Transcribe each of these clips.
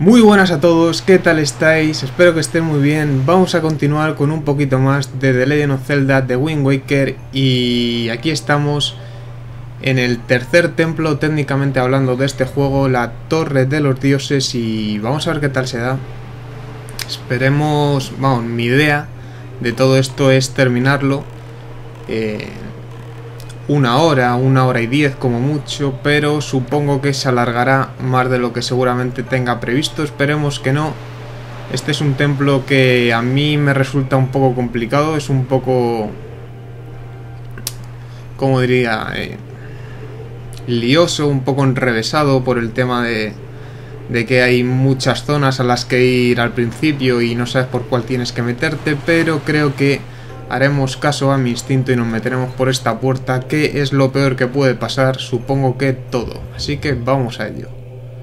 Muy buenas a todos, ¿qué tal estáis? Espero que estén muy bien. Vamos a continuar con un poquito más de The Legend of Zelda The Wind Waker. Y aquí estamos en el tercer templo, técnicamente hablando, de este juego, la Torre de los Dioses. Y vamos a ver qué tal se da. Esperemos, vamos, mi idea de todo esto es terminarlo una hora y 10 como mucho, pero supongo que se alargará más de lo que seguramente tenga previsto. Esperemos que no. Este es un templo que a mí me resulta un poco complicado, es un poco, ¿cómo diría? Lioso, un poco enrevesado por el tema de que hay muchas zonas a las que ir al principio y no sabes por cuál tienes que meterte, pero creo que haremos caso a mi instinto y nos meteremos por esta puerta, que es lo peor que puede pasar, supongo que todo. Así que vamos a ello.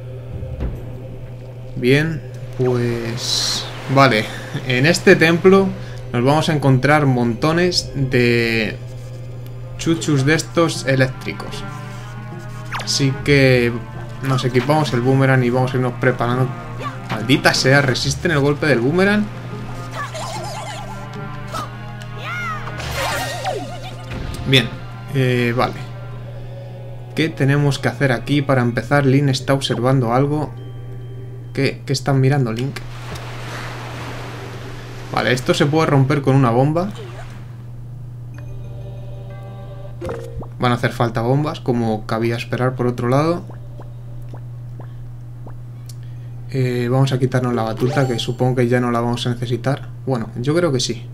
Bien, pues... vale, en este templo nos vamos a encontrar montones de chuchus de estos eléctricos. Así que nos equipamos el boomerang y vamos a irnos preparando. Maldita sea, ¿resisten el golpe del boomerang? Bien, vale. ¿Qué tenemos que hacer aquí para empezar? Link está observando algo. ¿Qué están mirando, Link? Vale, esto se puede romper con una bomba. Van a hacer falta bombas, como cabía esperar por otro lado. Vamos a quitarnos la batuta, que supongo que ya no la vamos a necesitar. Bueno, yo creo que sí.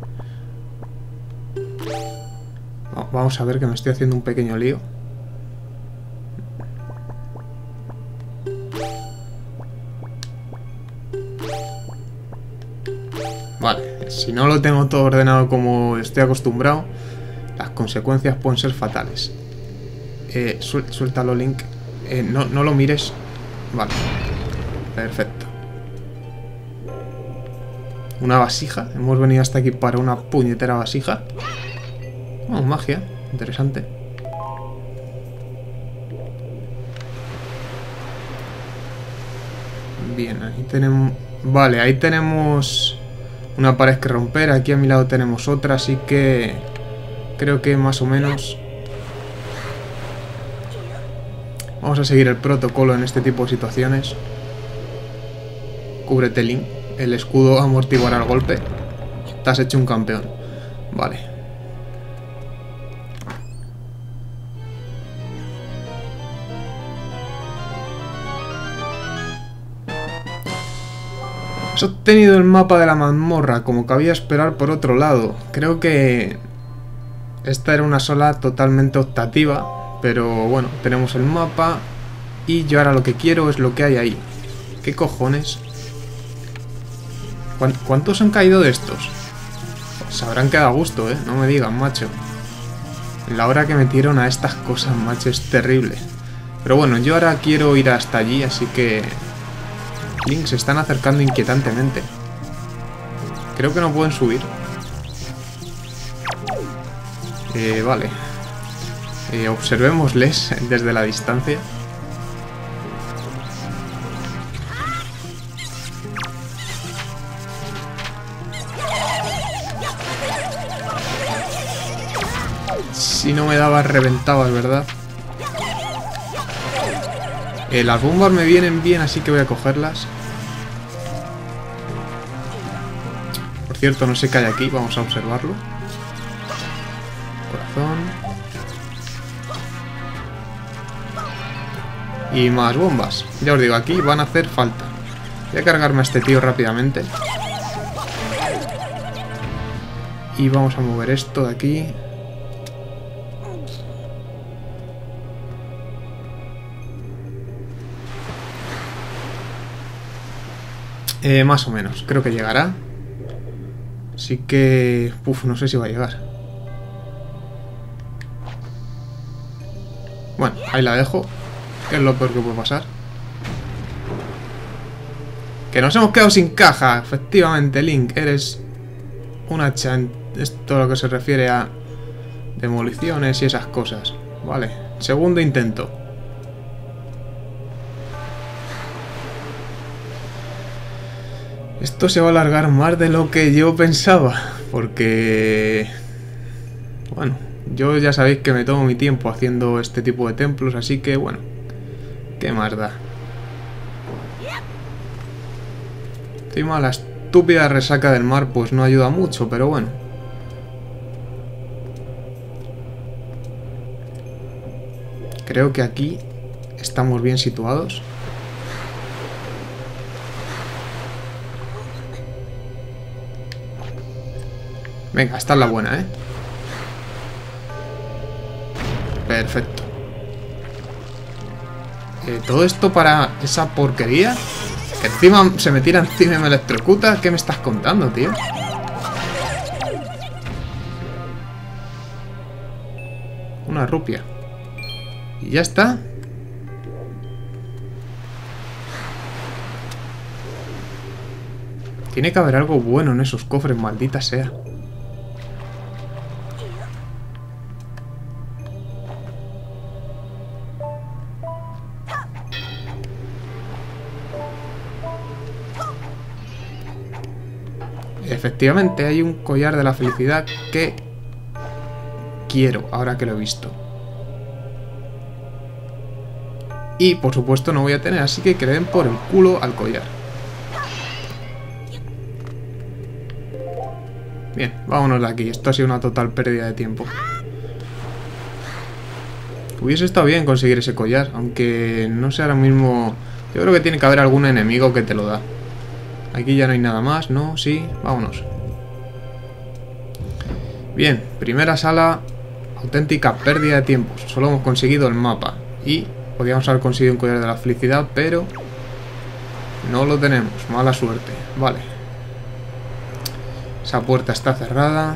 Vamos a ver, que me estoy haciendo un pequeño lío. Vale, si no lo tengo todo ordenado como estoy acostumbrado, las consecuencias pueden ser fatales. Suéltalo, Link. No lo mires. Vale, perfecto. Una vasija. Hemos venido hasta aquí para una puñetera vasija. Oh, magia. Interesante. Bien, ahí tenemos... vale, ahí tenemos una pared que romper. Aquí a mi lado tenemos otra, así que... creo que más o menos... vamos a seguir el protocolo en este tipo de situaciones. Cúbrete, Link. El escudo amortiguará el golpe. Te has hecho un campeón. Vale. Has obtenido el mapa de la mazmorra, como cabía esperar por otro lado. Creo que esta era una sola totalmente optativa, pero bueno, tenemos el mapa y yo ahora lo que quiero es lo que hay ahí. ¿Qué cojones? ¿Cuántos han caído de estos? Se habrán quedado a gusto, no me digan, macho. La hora que metieron a estas cosas, macho, es terrible. Pero bueno, yo ahora quiero ir hasta allí, así que... Link, se están acercando inquietantemente. Creo que no pueden subir. Vale. Observémosles desde la distancia. Si no me dabas, reventabas, ¿verdad? Las bombas me vienen bien, así que voy a cogerlas. Por cierto, no sé qué hay aquí, vamos a observarlo. Corazón. Y más bombas. Ya os digo, aquí van a hacer falta. Voy a cargarme a este tío rápidamente. Y vamos a mover esto de aquí. Más o menos, creo que llegará. Así que... uf, no sé si va a llegar. Bueno, ahí la dejo. Que es lo peor que puede pasar. Que nos hemos quedado sin caja. Efectivamente, Link, eres una chan... esto es lo que se refiere a demoliciones y esas cosas. Vale, segundo intento. Esto se va a alargar más de lo que yo pensaba, porque... Bueno, yo ya sabéis que me tomo mi tiempo haciendo este tipo de templos, así que bueno, ¿qué más da? Encima la estúpida resaca del mar pues no ayuda mucho, pero bueno. Creo que aquí estamos bien situados. Venga, esta es la buena, ¿eh? Perfecto. ¿Todo esto para esa porquería? Que encima se me tira encima y me electrocuta. ¿Qué me estás contando, tío? Una rupia. Y ya está. Tiene que haber algo bueno en esos cofres, maldita sea. Efectivamente, hay un collar de la felicidad que quiero, ahora que lo he visto. Y, por supuesto, no voy a tener, así que le den por el culo al collar. Bien, vámonos de aquí. Esto ha sido una total pérdida de tiempo. Hubiese estado bien conseguir ese collar, aunque no sé ahora mismo... Yo creo que tiene que haber algún enemigo que te lo da. Aquí ya no hay nada más, ¿no? Sí, vámonos. Bien, primera sala. Auténtica pérdida de tiempo. Solo hemos conseguido el mapa. Y podríamos haber conseguido un collar de la felicidad, pero... no lo tenemos. Mala suerte. Vale. Esa puerta está cerrada.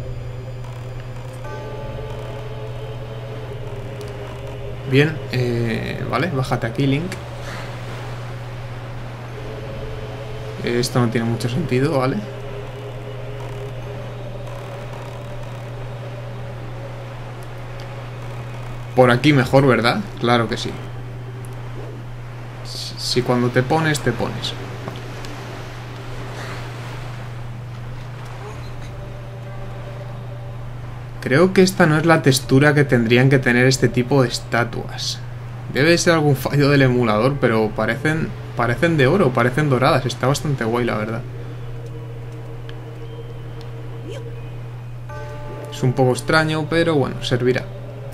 Bien, vale, bájate aquí, Link. Esto no tiene mucho sentido, ¿vale? Por aquí mejor, ¿verdad? Claro que sí. Si cuando te pones, te pones. Creo que esta no es la textura que tendrían que tener este tipo de estatuas. Debe ser algún fallo del emulador, pero parecen de oro, parecen doradas. Está bastante guay, la verdad. Es un poco extraño, pero bueno, servirá.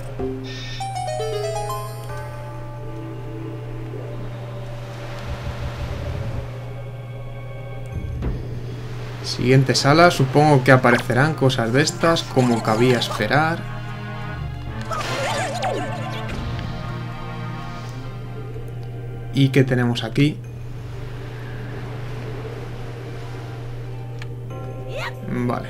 Siguiente sala, supongo que aparecerán cosas de estas, como cabía esperar. ¿Y qué tenemos aquí? Vale.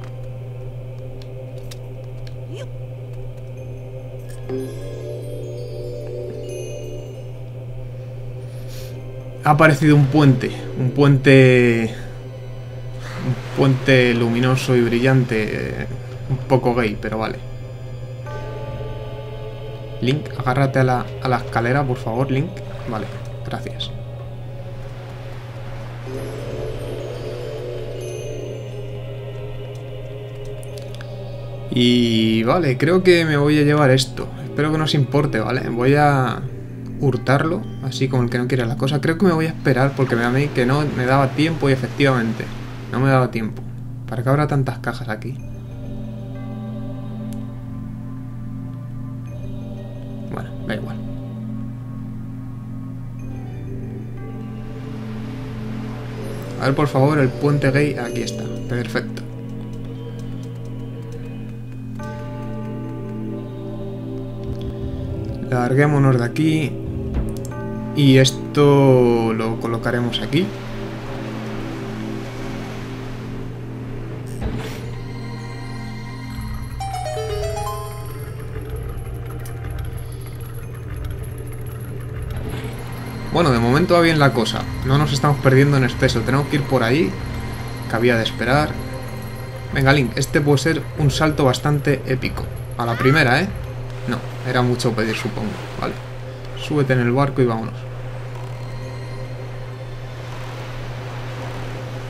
Ha aparecido un puente. Un puente luminoso y brillante. Un poco gay, pero vale. Link, agárrate a la escalera, por favor, Link. Vale, gracias. Y vale, creo que me voy a llevar esto. Espero que no os importe, ¿vale? Voy a hurtarlo, así como el que no quiere la cosa. Creo que me voy a esperar porque a mí que no me daba tiempo y efectivamente no me daba tiempo. ¿Para qué habrá tantas cajas aquí? Bueno, da igual. A ver, por favor, el puente gay. Aquí está. Perfecto. Larguémonos de aquí. Y esto lo colocaremos aquí. Bueno, de momento va bien la cosa. No nos estamos perdiendo en exceso. Tenemos que ir por ahí. Cabía de esperar. Venga, Link, este puede ser un salto bastante épico. A la primera, ¿eh? No, era mucho pedir, supongo. Vale. Súbete en el barco y vámonos.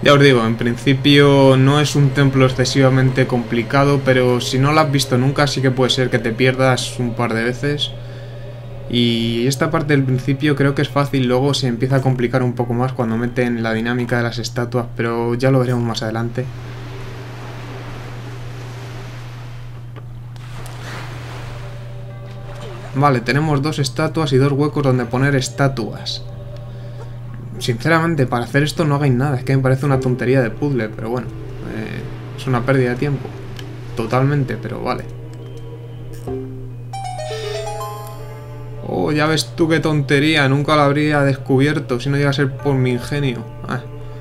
Ya os digo, en principio no es un templo excesivamente complicado, pero si no lo has visto nunca sí que puede ser que te pierdas un par de veces. Y esta parte del principio creo que es fácil, luego se empieza a complicar un poco más cuando meten la dinámica de las estatuas, pero ya lo veremos más adelante. Vale, tenemos 2 estatuas y 2 huecos donde poner estatuas. Sinceramente, para hacer esto no hagáis nada, es que me parece una tontería de puzzle, pero bueno, es una pérdida de tiempo. Totalmente, pero vale. Oh, ya ves tú qué tontería, nunca lo habría descubierto si no llega a ser por mi ingenio. Ah.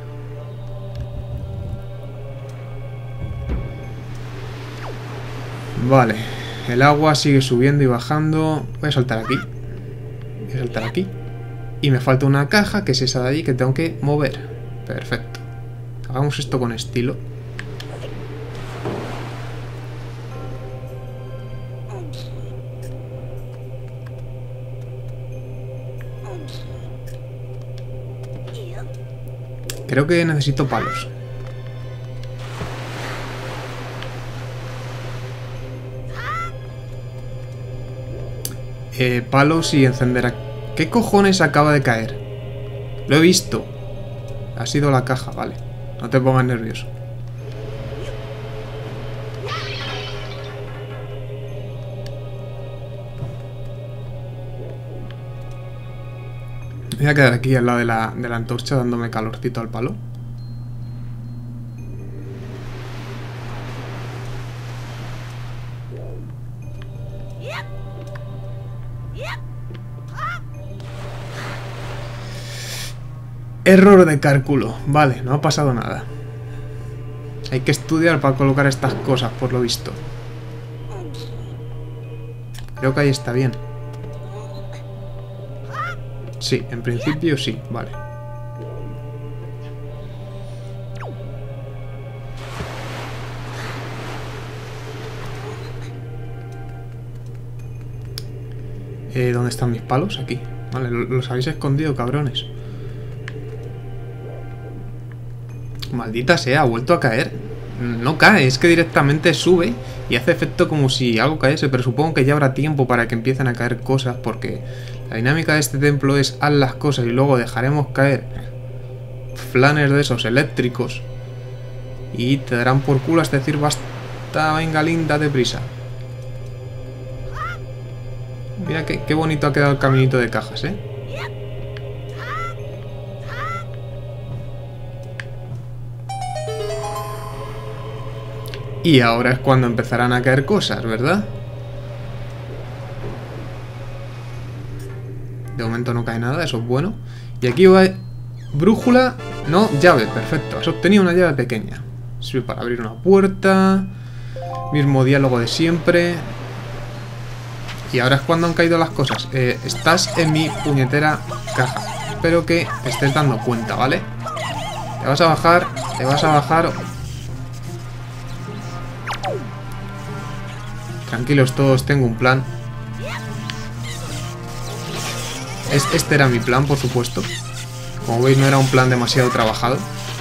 Vale, el agua sigue subiendo y bajando. Voy a saltar aquí. Voy a saltar aquí. Y me falta una caja, que es esa de allí, que tengo que mover. Perfecto. Hagamos esto con estilo. Creo que necesito palos. Palos y encender aquí. ¿Qué cojones acaba de caer? Lo he visto. Ha sido la caja, vale. No te pongas nervioso. Me voy a quedar aquí al lado de la antorcha dándome calorcito al palo. Error de cálculo. Vale, no ha pasado nada. Hay que estudiar para colocar estas cosas, por lo visto. Creo que ahí está bien. Sí, en principio sí, vale. ¿Dónde están mis palos? Aquí. Vale, los habéis escondido, cabrones. Maldita sea, ha vuelto a caer. No cae, es que directamente sube y hace efecto como si algo caese, pero supongo que ya habrá tiempo para que empiecen a caer cosas, porque la dinámica de este templo es haz las cosas y luego dejaremos caer flanes de esos eléctricos y te darán por culo, es decir, basta, venga linda, deprisa. Mira qué bonito ha quedado el caminito de cajas, ¿eh? Y ahora es cuando empezarán a caer cosas, ¿verdad? De momento no cae nada, eso es bueno. Y aquí va... Brújula... No, llave, perfecto. Has obtenido una llave pequeña. Sirve para abrir una puerta. Mismo diálogo de siempre. Y ahora es cuando han caído las cosas. Estás en mi puñetera caja. Espero que te estés dando cuenta, ¿vale? Te vas a bajar, te vas a bajar... Tranquilos todos, tengo un plan. Este era mi plan, por supuesto. Como veis, no era un plan demasiado trabajado.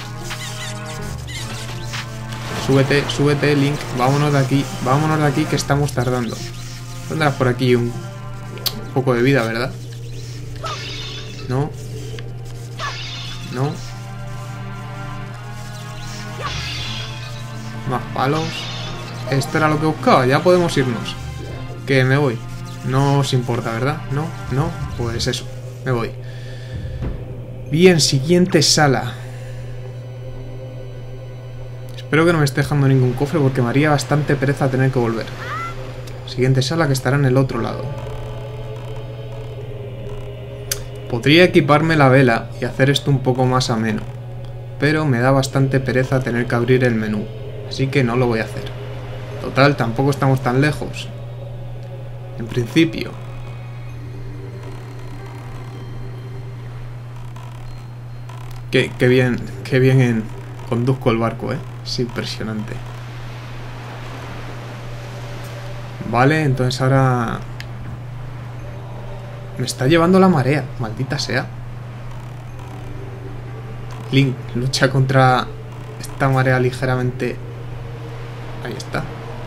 Súbete, súbete, Link. Vámonos de aquí que estamos tardando. Tendrás por aquí un poco de vida, ¿verdad? No. No. Más palos. Esto era lo que buscaba, ya podemos irnos. Que me voy. No os importa, ¿verdad? No, no, pues eso, me voy. Bien, siguiente sala. Espero que no me esté dejando ningún cofre porque me haría bastante pereza tener que volver. Siguiente sala que estará en el otro lado. Podría equiparme la vela y hacer esto un poco más ameno, pero me da bastante pereza tener que abrir el menú, así que no lo voy a hacer. Total, tampoco estamos tan lejos. En principio. Qué bien conduzco el barco, ¿eh? Es impresionante. Vale, entonces ahora... Me está llevando la marea, maldita sea. Link lucha contra esta marea ligeramente... Ahí está.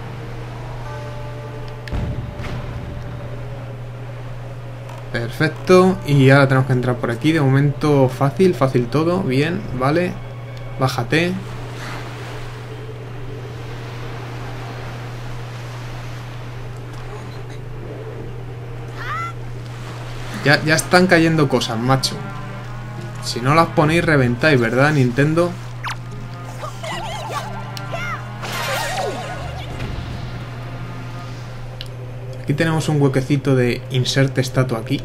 Perfecto. Y ahora tenemos que entrar por aquí. De momento fácil, fácil todo. Bien, vale. Bájate. Ya están cayendo cosas, macho. Si no las ponéis, reventáis, ¿verdad, Nintendo? Aquí tenemos un huequecito de inserte estatua aquí.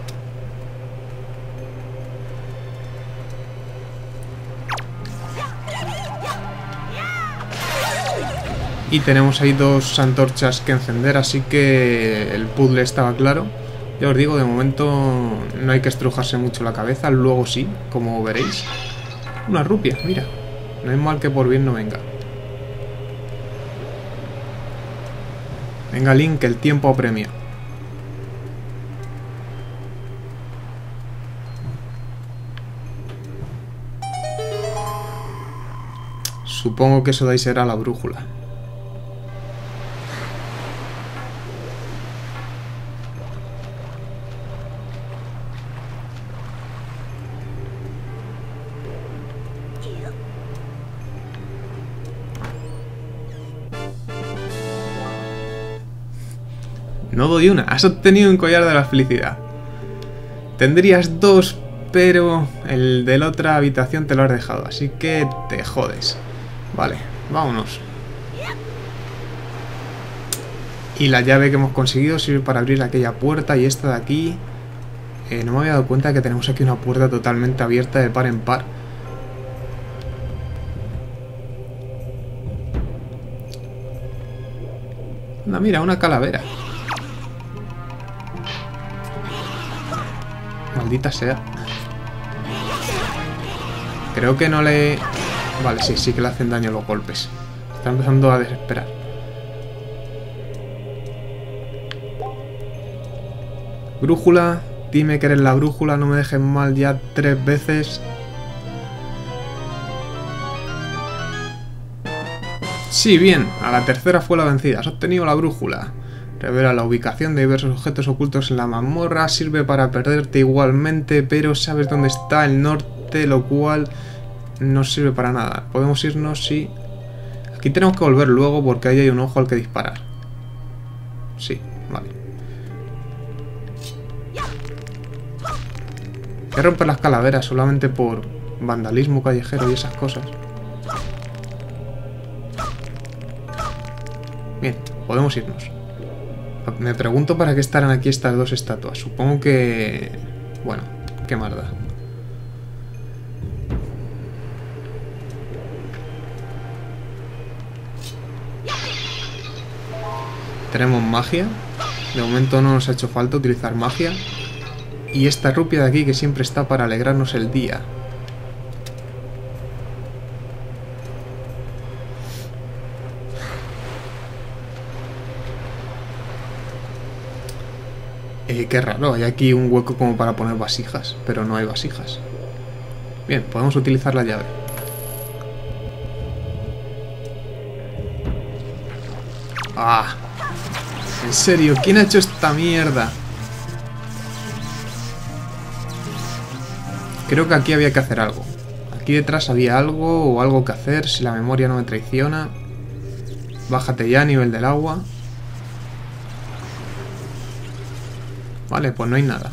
Y tenemos ahí dos antorchas que encender, así que el puzzle estaba claro. Ya os digo, de momento no hay que estrujarse mucho la cabeza, luego sí, como veréis. Una rupia, mira. No es mal que por bien no venga. Venga, Link, que el tiempo apremia. Supongo que eso de ahí será la brújula. No doy una. Has obtenido un collar de la felicidad. Tendrías dos, pero el de la otra habitación te lo has dejado. Así que te jodes. Vale, vámonos. Y la llave que hemos conseguido sirve para abrir aquella puerta. Y esta de aquí... no me había dado cuenta de que tenemos aquí una puerta totalmente abierta de par en par. Anda, mira, una calavera. Maldita sea. Creo que no le... Vale, sí que le hacen daño los golpes. Está empezando a desesperar. Brújula. Dime que eres la brújula. No me dejes mal ya 3 veces. Sí, bien. A la tercera fue la vencida. Has obtenido la brújula. Revela la ubicación de diversos objetos ocultos en la mazmorra. Sirve para perderte igualmente, pero sabes dónde está el norte, lo cual no sirve para nada. Podemos irnos, sí. Aquí tenemos que volver luego porque ahí hay un ojo al que disparar. Sí, vale. Hay que romper las calaveras solamente por vandalismo callejero y esas cosas. Bien, podemos irnos. Me pregunto para qué estarán aquí estas dos estatuas. Supongo que... Bueno, qué más da. Tenemos magia. De momento no nos ha hecho falta utilizar magia. Y esta rupia de aquí que siempre está para alegrarnos el día. Qué raro, hay aquí un hueco como para poner vasijas, pero no hay vasijas. Bien, podemos utilizar la llave. ¡Ah! ¿En serio? ¿Quién ha hecho esta mierda? Creo que aquí había que hacer algo. Aquí detrás había algo o algo que hacer, si la memoria no me traiciona. Bájate ya a nivel del agua. Vale, pues no hay nada.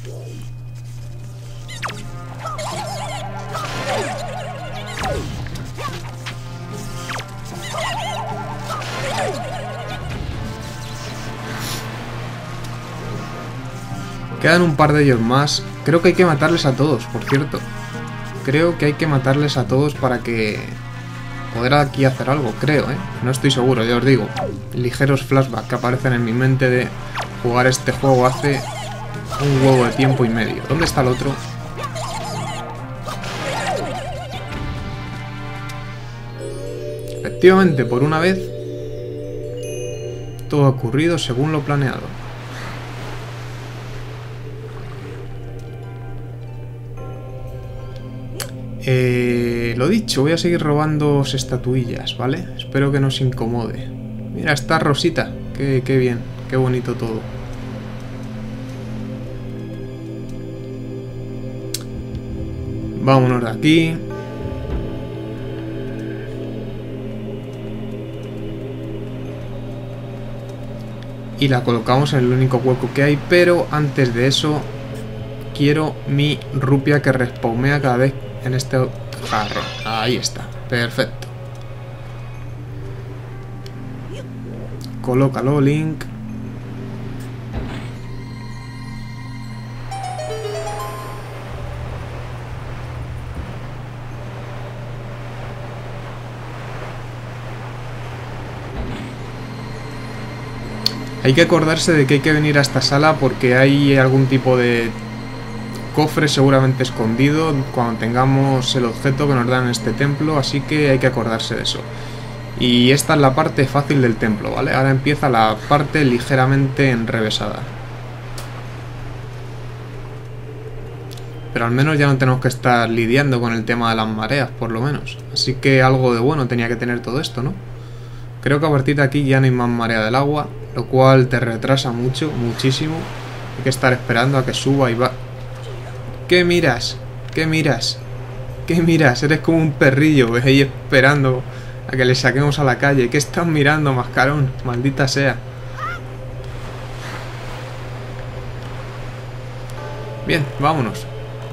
Quedan un par de ellos más. Creo que hay que matarles a todos, por cierto. Creo que hay que matarles a todos para que... poder aquí hacer algo, creo, ¿eh? No estoy seguro, ya os digo. Ligeros flashbacks que aparecen en mi mente de... jugar este juego hace un huevo de tiempo y medio. ¿Dónde está el otro? Efectivamente, por una vez, todo ha ocurrido según lo planeado. Lo dicho, voy a seguir robando estatuillas, ¿vale? Espero que no se incomode. Mira, está Rosita. Qué bien, qué bonito todo. Vámonos de aquí. Y la colocamos en el único hueco que hay, pero antes de eso quiero mi rupia que respawnea cada vez en este jarro. Ahí está, perfecto. Colócalo, Link. Hay que acordarse de que hay que venir a esta sala porque hay algún tipo de cofre seguramente escondido cuando tengamos el objeto que nos dan en este templo, así que hay que acordarse de eso. Y esta es la parte fácil del templo, ¿vale? Ahora empieza la parte ligeramente enrevesada. Pero al menos ya no tenemos que estar lidiando con el tema de las mareas, por lo menos. Así que algo de bueno tenía que tener todo esto, ¿no? Creo que a partir de aquí ya no hay más marea del agua, lo cual te retrasa mucho, muchísimo. Hay que estar esperando a que suba y va... ¿Qué miras? ¿Qué miras? ¿Qué miras? Eres como un perrillo, ves ahí esperando a que le saquemos a la calle. ¿Qué estás mirando, mascarón? Maldita sea. Bien, vámonos.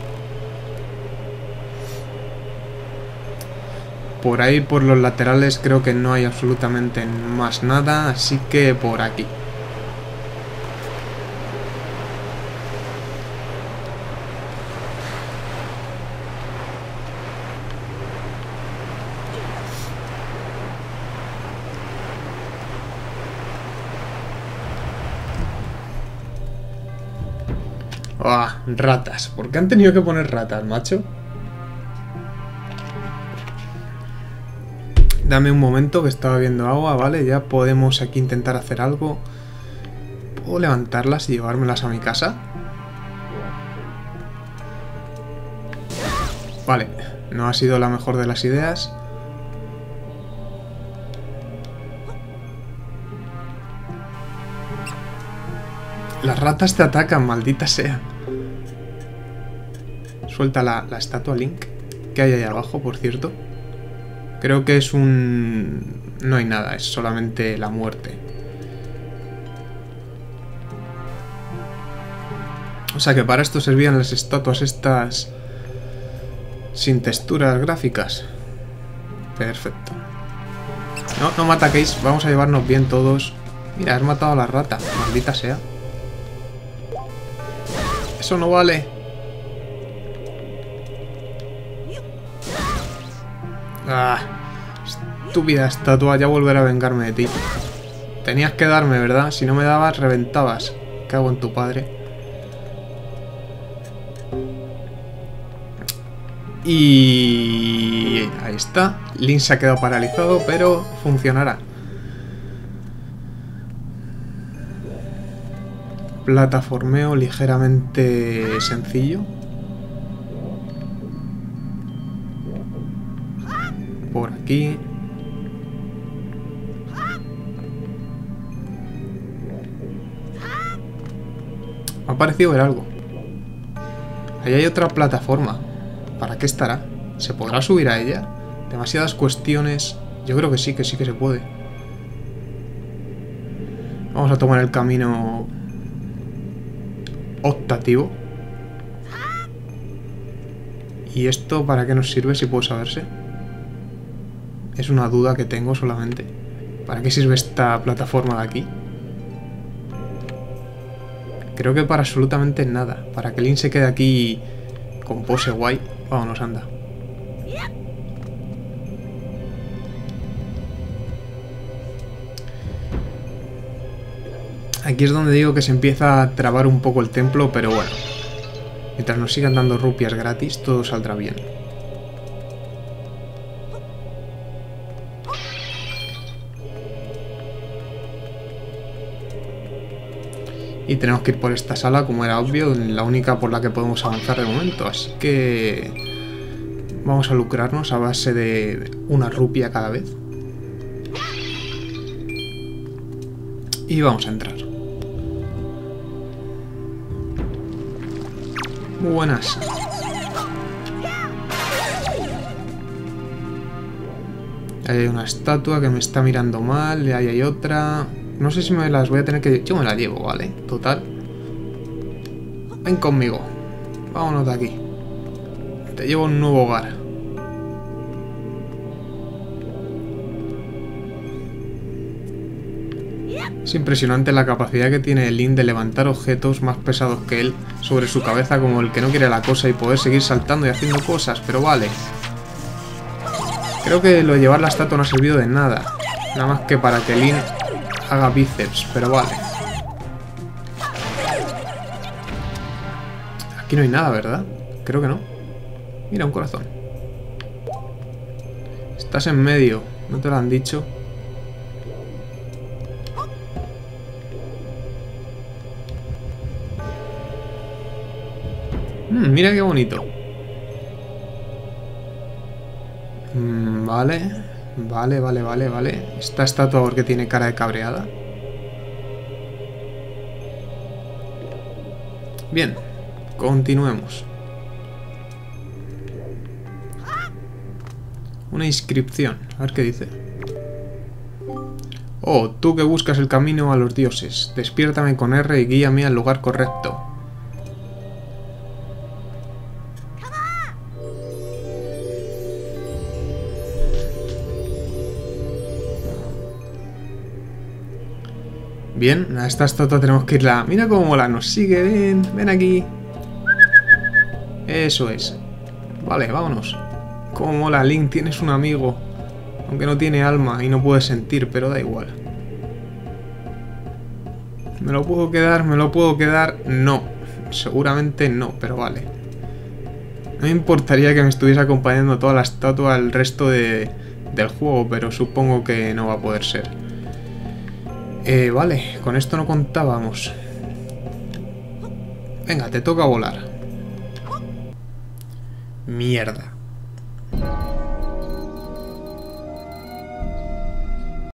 Por ahí, por los laterales, creo que no hay absolutamente más nada, así que por aquí. ¡Ah! Ratas. ¿Por qué han tenido que poner ratas, macho? Dame un momento que estaba viendo agua, ¿vale? Ya podemos aquí intentar hacer algo. ¿Puedo levantarlas y llevármelas a mi casa? Vale, no ha sido la mejor de las ideas. Las ratas te atacan, maldita sea. Suelta la estatua, Link. ¿Qué hay ahí abajo, por cierto? Creo que es un... No hay nada, es solamente la muerte. O sea que para esto servían las estatuas estas... sin texturas gráficas. Perfecto. No, no me ataquéis, vamos a llevarnos bien todos. Mira, has matado a la rata, maldita sea. Eso no vale. Ah, estúpida estatua, ya volveré a vengarme de ti. Tenías que darme, ¿verdad? Si no me dabas, reventabas. Cago en tu padre. Y... ahí está. Link se ha quedado paralizado, pero funcionará. Plataformeo ligeramente sencillo. Por aquí. Me ha parecido ver algo. Ahí hay otra plataforma. ¿Para qué estará? ¿Se podrá subir a ella? Demasiadas cuestiones. Yo creo que sí que se puede. Vamos a tomar el camino optativo. ¿Y esto para qué nos sirve, si puede saberse? Es una duda que tengo solamente. ¿Para qué sirve esta plataforma de aquí? Creo que para absolutamente nada. Para que Link se quede aquí con pose guay. Vámonos, anda. Aquí es donde digo que se empieza a trabar un poco el templo, pero bueno. Mientras nos sigan dando rupias gratis, todo saldrá bien. Y tenemos que ir por esta sala, como era obvio, la única por la que podemos avanzar de momento. Así que... Vamos a lucrarnos a base de una rupia cada vez. Y vamos a entrar. Muy buenas. Ahí hay una estatua que me está mirando mal. Y ahí hay otra. No sé si me las voy a tener que... Yo me la llevo, ¿vale? Total. Ven conmigo. Vámonos de aquí. Te llevo a un nuevo hogar. Es impresionante la capacidad que tiene Link de levantar objetos más pesados que él sobre su cabeza como el que no quiere la cosa y poder seguir saltando y haciendo cosas, pero vale. Creo que lo de llevar la estatua no ha servido de nada. Nada más que para que Link haga bíceps, pero vale. Aquí no hay nada, ¿verdad? Creo que no. Mira, un corazón. Estás en medio, ¿no te lo han dicho? Mira qué bonito. Vale. Vale. Esta estatua porque tiene cara de cabreada. Bien, continuemos. Una inscripción. A ver qué dice. Oh, tú que buscas el camino a los dioses. Despiértame con R y guíame al lugar correcto. Bien, a esta estatua tenemos que irla. Mira cómo mola, nos sigue, ven aquí. Eso es. Vale, vámonos. Cómo mola, Link, tienes un amigo. Aunque no tiene alma y no puede sentir, pero da igual. ¿Me lo puedo quedar? ¿Me lo puedo quedar? No. Seguramente no, pero vale. No me importaría que me estuviese acompañando toda la estatua el resto del juego, pero supongo que no va a poder ser. Vale, con esto no contábamos. Venga, te toca volar. Mierda.